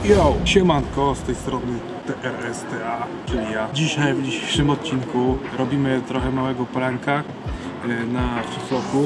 Yo, siemanko, z tej strony TRSTA, czyli ja. Dzisiaj w dzisiejszym odcinku robimy trochę małego pranka na Fifloku.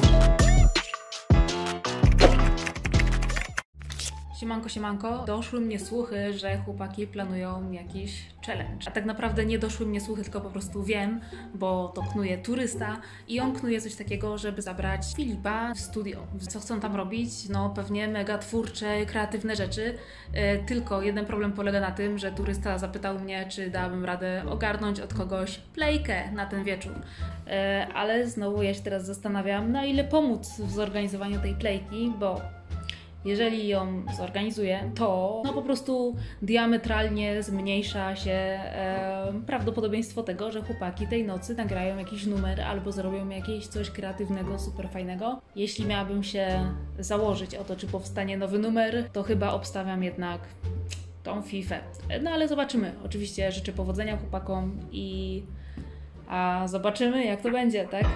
Siemanko, siemanko. Doszły mnie słuchy, że chłopaki planują jakiś challenge. A tak naprawdę nie doszły mnie słuchy, tylko po prostu wiem, bo to knuje turysta i on knuje coś takiego, żeby zabrać Filipa w studio. Co chcą tam robić? No pewnie mega twórcze, kreatywne rzeczy. Tylko jeden problem polega na tym, że turysta zapytał mnie, czy dałabym radę ogarnąć od kogoś playkę na ten wieczór. Ale znowu ja się teraz zastanawiam, na ile pomóc w zorganizowaniu tej playki, bo jeżeli ją zorganizuję, to no po prostu diametralnie zmniejsza się prawdopodobieństwo tego, że chłopaki tej nocy nagrają jakiś numer albo zrobią jakieś coś kreatywnego, super fajnego. Jeśli miałabym się założyć o to, czy powstanie nowy numer, to chyba obstawiam jednak tą Fifę. No ale zobaczymy. Oczywiście życzę powodzenia chłopakom a zobaczymy, jak to będzie, tak?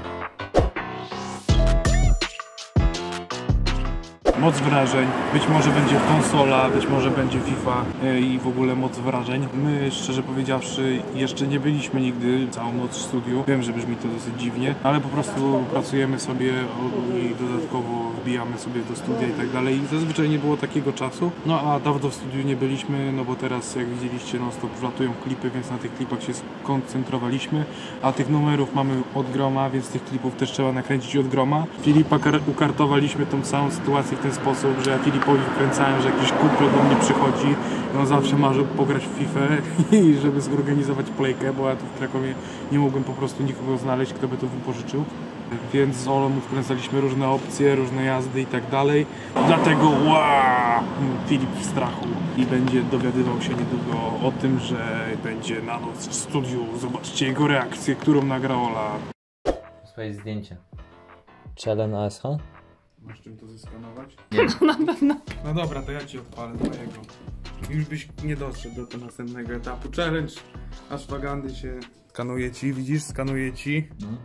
Moc wrażeń, być może będzie konsola, być może będzie FIFA i w ogóle moc wrażeń. My, szczerze powiedziawszy, jeszcze nie byliśmy nigdy całą noc w studiu. Wiem, że brzmi to dosyć dziwnie, ale po prostu pracujemy sobie i dodatkowo wbijamy sobie do studia i tak dalej. I zazwyczaj nie było takiego czasu. No a dawno w studiu nie byliśmy, no bo teraz, jak widzieliście, non stop wlatują klipy, więc na tych klipach się skoncentrowaliśmy. A tych numerów mamy od groma, więc tych klipów też trzeba nakręcić od groma. Filipa ukartowaliśmy tą całą sytuację w ten sposób, że ja Filipowi wkręcałem, że jakiś kumpel do mnie przychodzi i on zawsze marzył pograć w FIFA i żeby zorganizować playkę, bo ja tu w Krakowie nie mogłem po prostu nikogo znaleźć, kto by to wypożyczył. Więc z Olą wkręcaliśmy różne opcje, różne jazdy i tak dalej. Dlatego Filip w strachu i będzie dowiadywał się niedługo o tym, że będzie na noc w studiu. Zobaczcie jego reakcję, którą nagra Ola. Swoje zdjęcie. Challenge ASH? Masz czym to zeskanować? Nie. Na pewno. No dobra, to ja ci odpalę do mojego. Już byś nie doszedł do tego następnego etapu. Challenge ashwagandy się skanuje ci, widzisz? Skanuje ci.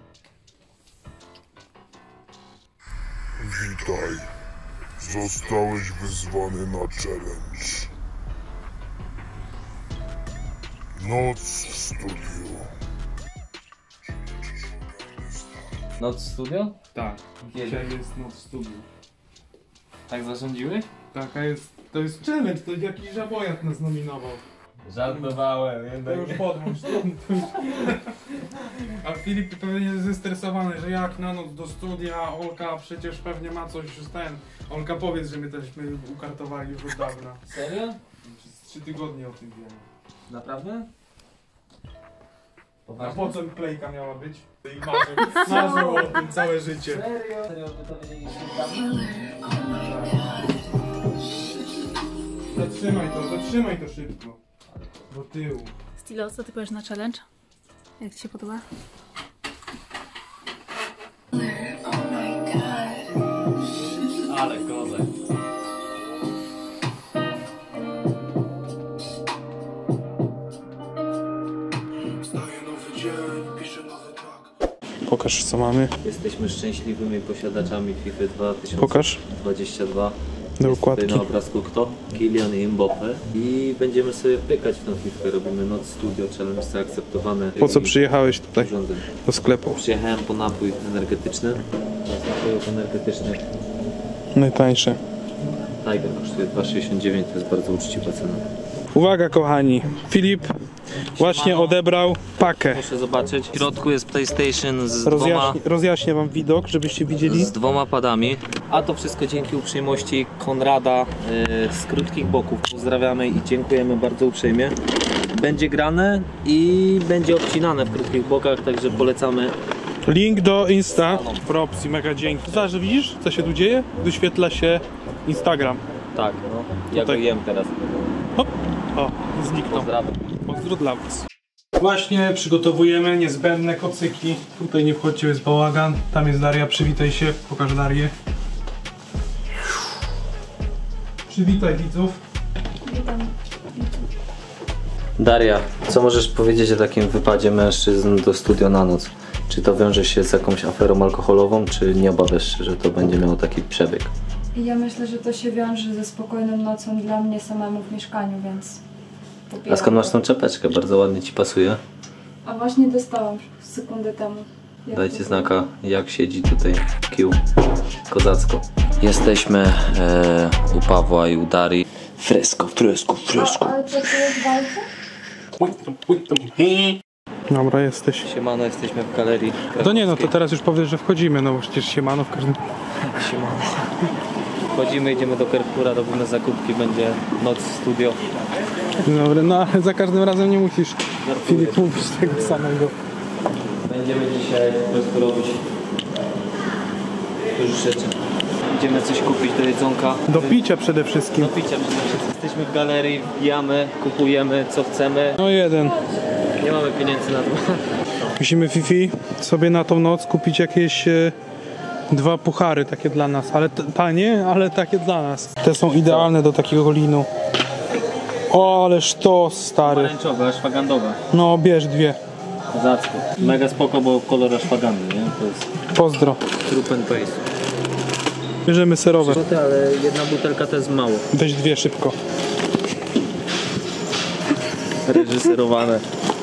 Witaj. Zostałeś wyzwany na challenge. Noc w studiu. Noc studio? Tak. Kiedy? Dzisiaj jest noc w studiu. Tak zarządziłeś? Taka jest, to jest challenge, to jakiś żabojat nas nominował. Żartowałem, To jednak. już podłącz. A Filip pewnie jest zestresowany, że jak na noc do studia, Olka przecież pewnie ma coś, że Olka, powiedz, że my teżśmy ukartowali już od dawna. Serio? Przez 3 tygodnie o tym wiemy. Naprawdę? A po co playka miała być? I marzył o tym całe życie. Serio? Serio, wy to wiedzieliście Zatrzymaj to szybko. Do tyłu. Stilo, co ty powiesz na challenge? Jak ci się podoba? Ale kozak. Pokaż, co mamy. Jesteśmy szczęśliwymi posiadaczami FIFA Pokaż. 2022. Do Jest układki. tutaj na obrazku kto? Kylian i Mbappé. I będziemy sobie pykać w tą FIFA. Robimy noc studio, challenge zaakceptowany. Po co przyjechałeś tutaj Urządzeń. do sklepu? Przyjechałem po napój energetyczny. Napój energetyczny Najtańsze. Tiger kosztuje 2,69, to jest bardzo uczciwa cena. Uwaga kochani, Filip właśnie odebrał pakę. Proszę zobaczyć, w środku jest PlayStation Rozjaśnię wam widok, żebyście widzieli. z 2 padami. A to wszystko dzięki uprzejmości Konrada z Krótkich Boków. Pozdrawiamy i dziękujemy bardzo uprzejmie. Będzie grane i będzie obcinane w Krótkich Bokach, także polecamy. Link do Insta. Props i mega dzięki. Zobacz, że widzisz, co się tu dzieje? Wyświetla się Instagram. Tak, no. Ja go Tutaj. jem teraz. Hop. O, zniknął. Pozdrawiam. Pozdro dla was. Właśnie przygotowujemy niezbędne kocyki. Tutaj nie wchodźcie, jest bałagan. Tam jest Daria, przywitaj się. Pokaż Darię. Przywitaj widzów. Witam. Daria, co możesz powiedzieć o takim wypadzie mężczyzn do studio na noc? Czy to wiąże się z jakąś aferą alkoholową, czy nie obawiasz się, że to będzie miało taki przebieg? I ja myślę, że to się wiąże ze spokojną nocą dla mnie samemu w mieszkaniu, więc popieram. A skąd masz tą czapeczkę? Bardzo ładnie ci pasuje. A właśnie dostałam sekundę temu. Jak Dajcie to znaka, jak siedzi tutaj Q. Kozacko. Jesteśmy u Pawła i u Darii. Fresko. Ale co to jest walka? Dobra, jesteś. Siemano, jesteśmy w galerii. To nie, no to teraz już powiesz, że wchodzimy, no bo przecież siemano w każdym... Siemano. Wchodzimy, idziemy do Carrefoura, robimy zakupki, będzie noc w studio. Dobra, no ale za każdym razem nie musisz, Filip, mówić tego samego. Będziemy dzisiaj po prostu robić dużo rzeczy. Idziemy coś kupić do jedzonka. Do picia przede wszystkim. Do picia przede wszystkim. Jesteśmy w galerii, wbijamy, kupujemy co chcemy. No jeden. Nie mamy pieniędzy na to. Musimy Fifi sobie na tą noc kupić jakieś 2 puchary takie dla nas, ale tanie, ale takie dla nas. Te są idealne do takiego linu. O, ależ to stary. Pomarańczowe, szwagandowe. No bierz 2. Kozacko. Mega spoko, bo kolor szwagandy, nie? To jest Pozdro. trup and paste. Bierzemy serowe. Ale jedna butelka to jest mało. Weź 2 szybko. Reżyserowane.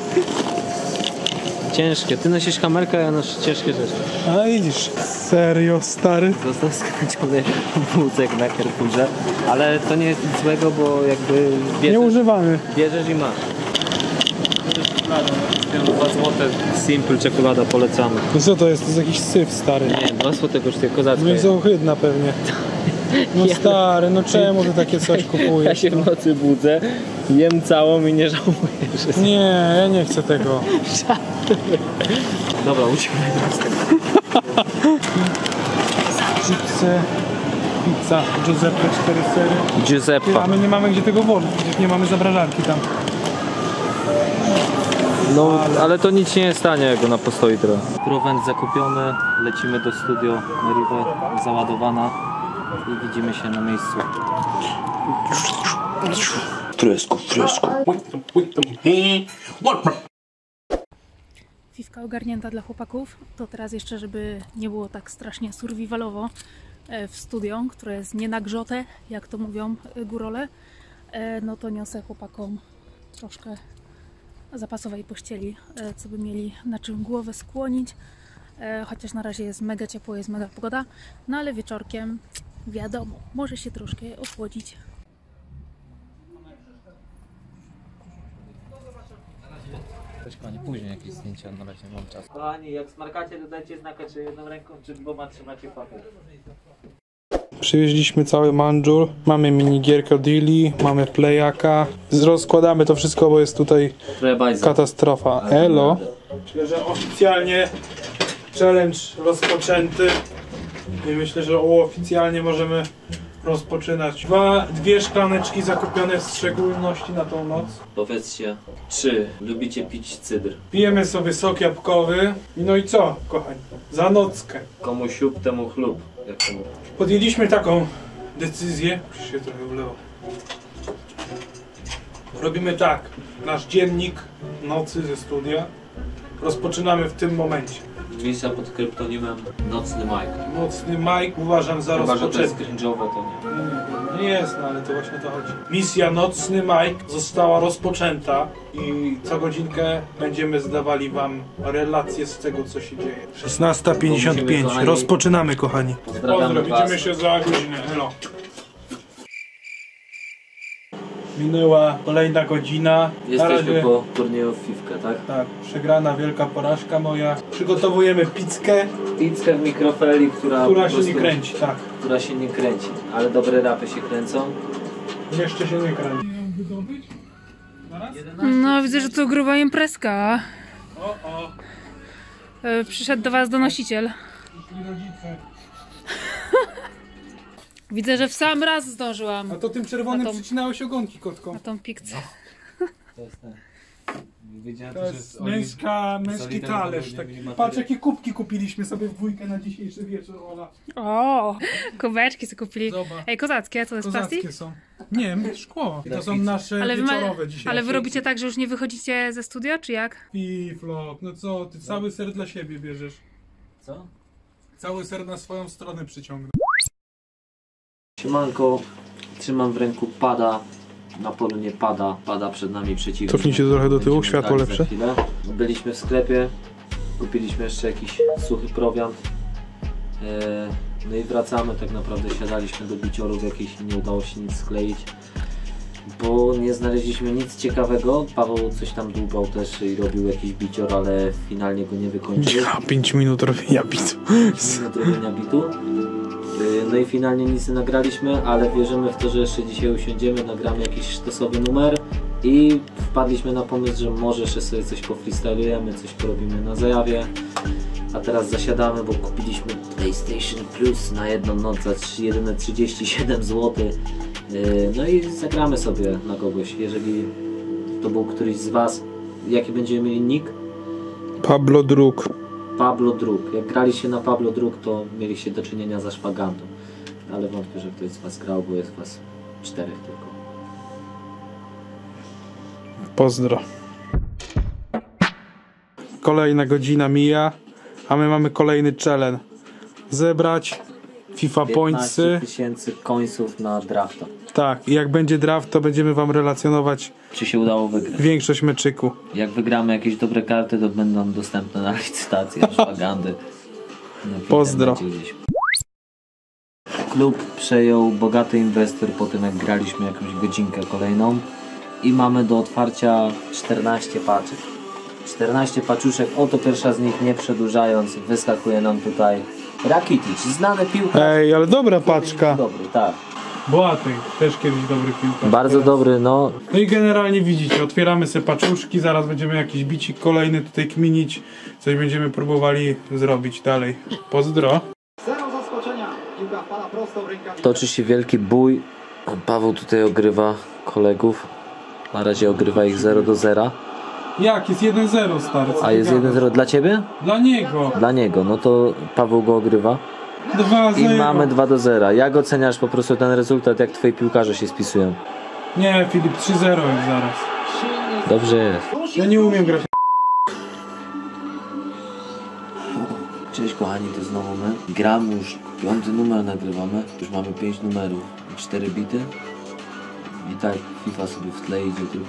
Ciężkie. Ty nosisz kamerkę, a ja noszę ciężkie rzeczy. A widzisz, serio stary. Został skręcony wózek na Carrefourze, ale to nie jest nic złego, bo jakby Nie używamy. bierzesz i masz. 2 złote Simple czekolada polecamy. No co to jest? To jest jakiś syf stary. Nie, 2 złote kosztuje kozacka. No jest ohydna pewnie. No stary, no czemu ty takie coś Ja kupujesz? się w nocy budzę, jem całą i nie żałuję, że... Nie, ja nie chcę tego. Dobra, uciekaj z tego. Chipsy, pizza, Giuseppe 4 sery. A Giuseppa. my nie mamy gdzie tego włożyć, przecież nie mamy zamrażarki tam. No, ale to nic się nie stanie, jak ona postoi trochę. Prowent zakupiony, lecimy do studio Meriwę, załadowana i widzimy się na miejscu. Fresco. Fifka ogarnięta dla chłopaków. To teraz jeszcze, żeby nie było tak strasznie survivalowo w studio, które jest nienagrzote, jak to mówią górole, no to niosę chłopakom troszkę zapasowej pościeli, co by mieli na czym głowę skłonić. Chociaż na razie jest mega ciepło, jest mega pogoda, no ale wieczorkiem wiadomo, może się troszkę ochłodzić. Kochani, później jakieś zdjęcia, na razie nie mam czasu. Kochani, jak smarkacie, to dajcie znaka, czy jedną ręką, czy 2 trzymacie papier. Przywieźliśmy cały mandżur, mamy minigierkę Dilly, mamy playaka. Rozkładamy to wszystko, bo jest tutaj katastrofa. Elo. Myślę, że oficjalnie challenge rozpoczęty. I myślę, że oficjalnie możemy rozpoczynać. 2 szklaneczki zakupione w szczególności na tą noc. Powiedzcie, czy lubicie pić cydr? Pijemy sobie sok jabłkowy. No i co, kochani? Za nockę. Komu siup, temu chlub. Jak to mówię. Podjęliśmy taką decyzję. Już się trochę uleło. Robimy tak. Nasz dziennik nocy ze studia rozpoczynamy w tym momencie. Wisa pod kryptonimem Nocny Mike. Nocny Mike uważam za Chyba, że to jest rozpoczęty. cringe'owe, to nie. Nie jest, no ale to właśnie to chodzi. Misja Nocny Mike została rozpoczęta i co godzinkę będziemy zdawali wam relacje z tego, co się dzieje. 16:55. Rozpoczynamy, kochani. Pozdrawiamy was. widzimy się za godzinę. Hello. Minęła kolejna godzina. Na Jesteśmy razie, po turnieju w Fifkę, tak? tak, przegrana wielka porażka moja. Przygotowujemy pizzkę, Pizzkę w mikrofali, która która po się prostu, nie kręci, tak. która się nie kręci, ale dobre rapy się kręcą. Jeszcze się nie kręci. No widzę, że to gruba imprezka. O. Przyszedł do was donosiciel. Rodzice. Widzę, że w sam raz zdążyłam A to tym czerwonym Na tą- przycinałeś ogonki, kotko. na tą pikcę. To jest ten. Wiedziałem, To jest męski talerz. Tak. Patrz, jakie kubki kupiliśmy sobie w dwójkę na dzisiejszy wieczór, Ola. O, kubeczki sobie kupili. Zobacz. Ej, kozackie, co to jest plastik? Kozackie są. Nie, szkło. To są nasze Ale wy, wieczorowe dzisiaj. ale wy robicie tak, że już nie wychodzicie ze studia, czy jak? Fiflok, no co, ty cały ser dla siebie bierzesz. Co? Cały ser na swoją stronę przyciągnął. Siemanko, trzymam w ręku pada. Na polu nie pada, pada przed nami przeciwnik. Cofnij się trochę do tyłu, Będziemy światło grali za lepsze. chwilę. Byliśmy w sklepie, kupiliśmy jeszcze jakiś suchy prowiant. No i wracamy, tak naprawdę siadaliśmy do biciorów jakichś i nie udało się nic skleić, bo nie znaleźliśmy nic ciekawego. Paweł coś tam dłubał też i robił jakiś bicior, ale finalnie go nie wykończył. Ja, 5 minut robienia bitu. 5 minut robienia bitu. No i finalnie nic nie nagraliśmy, ale wierzymy w to, że jeszcze dzisiaj usiądziemy, nagramy jakiś sztosowy numer i wpadliśmy na pomysł, że może jeszcze sobie coś pofreestylujemy, coś porobimy na zajawie. A teraz zasiadamy, bo kupiliśmy PlayStation Plus na jedną noc za jedyne 37 zł. No i zagramy sobie na kogoś, jeżeli to był któryś z Was. Jaki będziemy mieli nick? Pablo Druk. Pablo Druk. Jak graliście na Pablo Druk, to mieliście do czynienia ze szpagantą. Ale wątpię, że ktoś z Was grał, bo jest Was 4 tylko. Pozdro. Kolejna godzina mija, a my mamy kolejny challenge. Zebrać FIFA 15 Pointsy. 000 końców na drafta. Tak, i jak będzie draft, to będziemy wam relacjonować Czy się udało wygrać? większość meczyku. Jak wygramy jakieś dobre karty, to będą dostępne na licytację, szpagandy. Pozdro. Gdzieś. Klub przejął bogaty inwestor po tym, jak graliśmy jakąś godzinkę kolejną i mamy do otwarcia 14 paczek. 14 paczuszek, oto pierwsza z nich, nie przedłużając, wyskakuje nam tutaj Rakitic, znany piłkarz. Ej, ale dobra paczka. Dobry, tak. Boateng, też kiedyś dobry piłkarz. Bardzo dobry, no. No i generalnie widzicie, otwieramy sobie paczuszki, zaraz będziemy jakiś bicik kolejny tutaj kminić, coś będziemy próbowali zrobić dalej. Pozdro. Zero zaskoczenia. Piłka wpada prosto w rękawiczkę. Toczy się wielki bój. Paweł tutaj ogrywa kolegów. Na razie ogrywa ich 0-0. Jak? Jest 1-0 stary. co A ty jest gadasz? 1-0 dla ciebie? Dla niego. Dla niego. No to Paweł go ogrywa. 2-0. I mamy 2-0. Jak oceniasz po prostu ten rezultat, jak twoi piłkarze się spisują? Nie, Filip, 3-0 jest zaraz. Dobrze jest. Ja nie umiem grać. Cześć kochani, to znowu my. Gramy już 5. numer, nagrywamy. Już mamy 5 numerów, 4 bity. I tak FIFA sobie w tle idzie tylko.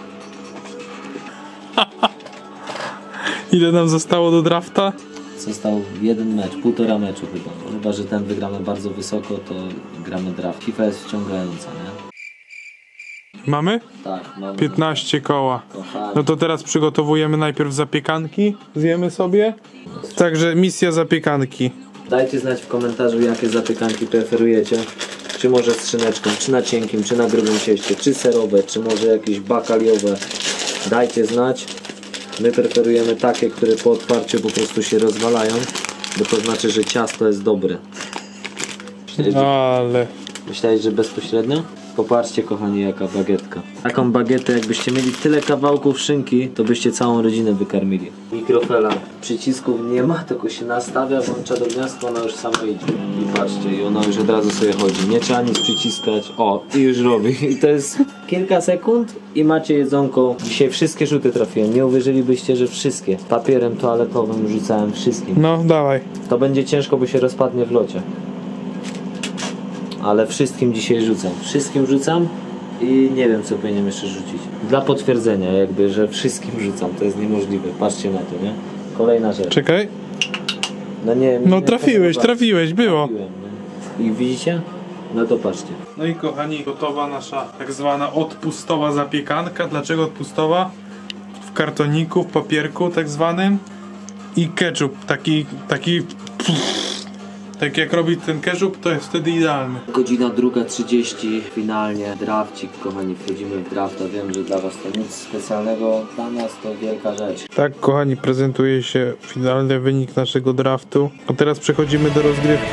Ile nam zostało do drafta? Został jeden mecz, 1,5 meczu chyba. Chyba, że ten wygramy bardzo wysoko, to gramy draft. FIFA jest wciągająca, nie? Mamy? Tak, mamy. 15 koła. Kochani. No to teraz przygotowujemy najpierw zapiekanki. Zjemy sobie. Także misja zapiekanki. Dajcie znać w komentarzu, jakie zapiekanki preferujecie. Czy może z szyneczką, czy na cienkim, czy na grubym cieście, czy serowe, czy może jakieś bakaliowe. Dajcie znać. My preferujemy takie, które po otwarciu po prostu się rozwalają, bo to znaczy, że ciasto jest dobre. Ale... Myślałeś, że bezpośrednio? Popatrzcie kochani, jaka bagietka. Taką bagietę, jakbyście mieli tyle kawałków szynki, to byście całą rodzinę wykarmili. Mikrofela. Przycisków nie ma, tylko się nastawia, włącza do gniazdka, ona już sama idzie. I patrzcie, i ona już od razu sobie chodzi. Nie trzeba nic przyciskać. O, i już robi. I to jest kilka sekund i macie jedzonko. Dzisiaj wszystkie rzuty trafiłem. Nie uwierzylibyście, że wszystkie. Papierem toaletowym rzucałem wszystkim. No, dawaj. To będzie ciężko, bo się rozpadnie w locie. Ale wszystkim dzisiaj rzucam. Wszystkim rzucam i nie wiem, co powinienem jeszcze rzucić. Dla potwierdzenia jakby, że wszystkim rzucam. To jest niemożliwe. Patrzcie na to, nie? Kolejna rzecz. Czekaj. No nie, No nie trafiłeś, było. trafiłem, nie? I widzicie? No to patrzcie. No i kochani, gotowa nasza tak zwana odpustowa zapiekanka. Dlaczego odpustowa? W kartoniku, w papierku tak zwanym. I ketchup, taki tak jak robi ten ketchup, to jest wtedy idealny. Godzina 2:30, finalnie drafcik, kochani, wchodzimy w drafta. Wiem, że dla was to nic specjalnego, dla nas to wielka rzecz. Tak kochani, prezentuje się finalny wynik naszego draftu. A teraz przechodzimy do rozgrywki.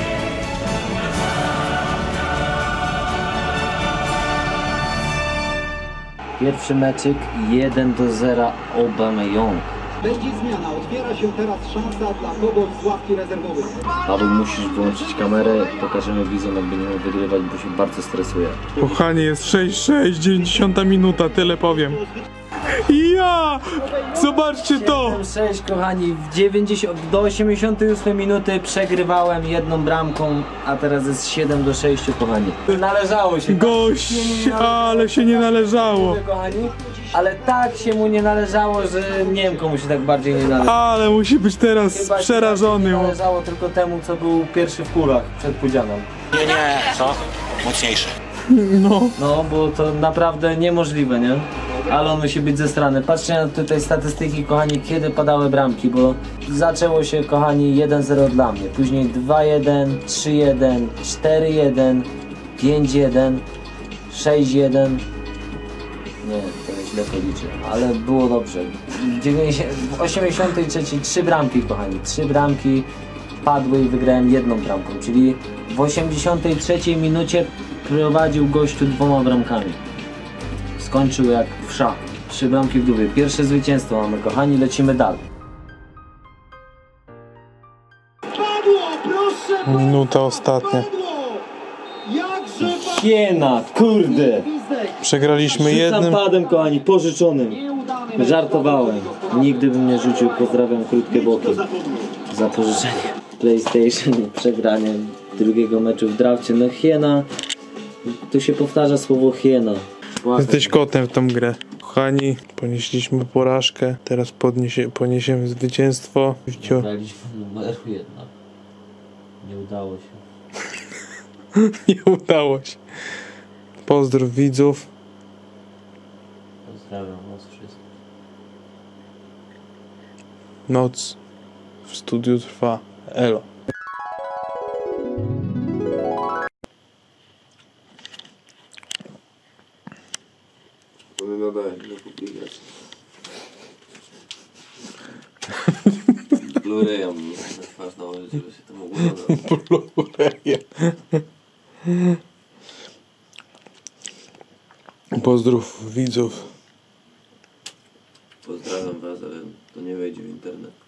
Pierwszy meczyk 1-0 Aubameyang. Będzie zmiana. Otwiera się teraz szansa dla kogoś z ławki rezerwowej. Paweł, musisz wyłączyć kamerę, pokażemy widzom, jak będziemy wygrywać, bo się bardzo stresuje. Kochani, jest 6-6, 90 minuta, tyle powiem. Ja! Zobaczcie to! 6, kochani, do 88 minuty przegrywałem jedną bramką, a teraz jest 7-6, kochani. Należało się. Gość, ale się nie należało. Kochani, ale tak się mu nie należało, że nie wiem komu się tak bardziej nie należało. Ale musi być teraz Chyba się przerażony. nie należało tylko temu, co był pierwszy w kulach przed Pudzianem. Nie, co? Mocniejszy. No, bo to naprawdę niemożliwe, nie? Ale on musi być ze strony. Patrzcie na tutaj statystyki, kochani, kiedy padały bramki, bo zaczęło się, kochani, 1-0 dla mnie, później 2-1, 3-1, 4-1, 5-1, 6-1. Nie, to źle policzę, ale było dobrze. W 83 3 bramki, kochani, 3 bramki padły i wygrałem jedną bramką, czyli w 83 minucie prowadził gościu 2 bramkami. Skończył jak w szach. 3 bramki w dubie. Pierwsze zwycięstwo mamy, kochani, lecimy dalej. Padło, proszę! Minuta ostatnia. Jakże Hiena, kurde! Przegraliśmy Rzucam jednym. padem, kochani, pożyczonym. Żartowałem. Nigdy bym nie rzucił. Pozdrawiam krótkie boki. Za pożyczenie PlayStation, przegranie drugiego meczu w drafcie. No hiena. Tu się powtarza słowo hiena. Jesteś kotem w tą grę. Kochani, ponieśliśmy porażkę. Teraz poniesiemy zwycięstwo. Graliśmy numeru 1. Nie udało się. Nie udało się. Pozdrów widzów. Pozdrawiam was wszystkich. Noc w studiu trwa. Elo. To nie nadaje do publikacji. Blu-raya na twarz nałożyć, żeby się to mogło nadać. Pozdrów widzów. Pozdrawiam was, ale to nie wejdzie w internet.